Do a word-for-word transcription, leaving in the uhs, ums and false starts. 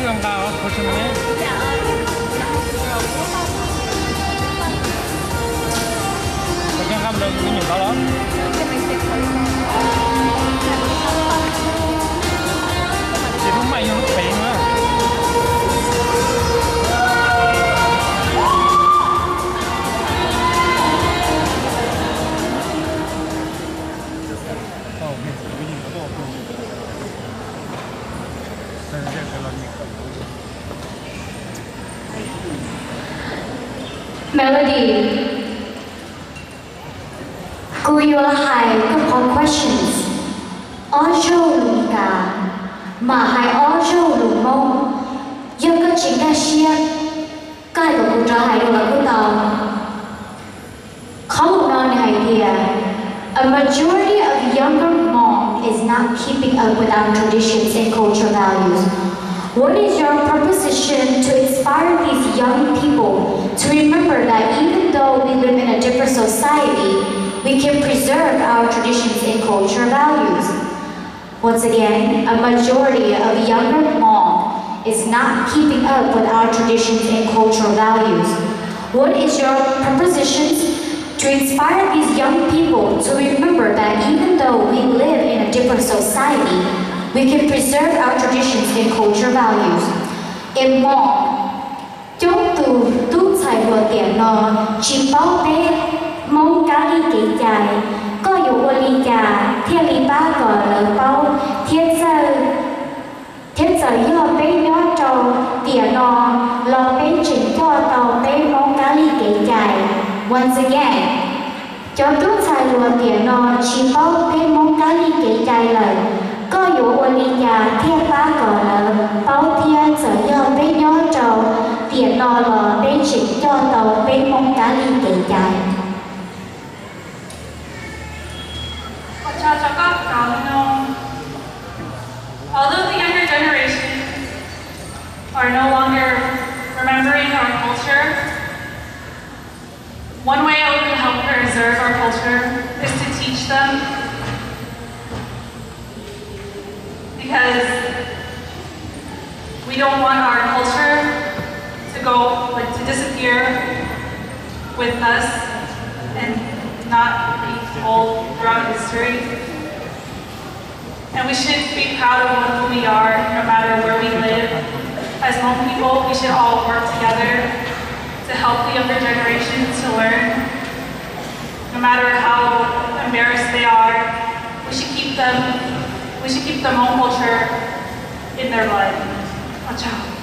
làm cao thôi cho nó cái không được cái nhiều cao đó chỉ đúng mày nó bị nữa Melody, Kuyolahai Kapon questions. Ojo Lika, Mahai Ojo Lumong, Yoga Chingashia, Kai Budrahai Lagutam. Common idea. A majority of younger Hmong is not keeping up with our traditions and cultural values. What is your proposition to inspire these young people to remember that even though we live in a different society, we can preserve our traditions and cultural values? Once again, a majority of younger Hmong is not keeping up with our traditions and cultural values. What is your proposition to inspire these young people to remember that even though we live in a different society, we can preserve our traditions and cultural values? In Hmong, chúng từ tu xài vừa tiền nó chỉ bảo bé mong cá đi kỹ dài có dụ ô ly trà thiên lý ba cờ lỡ bao thiên giờ thiên giờ do bé nhỏ trâu tiền nó lo bé chỉnh cho tàu bé mong cá đi kỹ dài. Once again, cho tu xài vừa tiền nó chỉ bảo bé mong cá đi kỹ dài lời có dụ ô ly trà thiên ba cờ lỡ bao thiên giờ do bé nhỏ trâu tiền nó là bé chỉnh cho tàu bé mong cá đi kỹ dài. Although the younger generation are no longer remembering our culture, one way we can help preserve our culture is to teach them, because we don't want our culture to go, like, to disappear with us and not be told throughout history. And we should be proud of who we are, no matter where we live. As Hmong people, we should all work together to help the younger generations to learn. No matter how embarrassed they are, we should keep them, we should keep the Hmong culture in their blood. Watch out.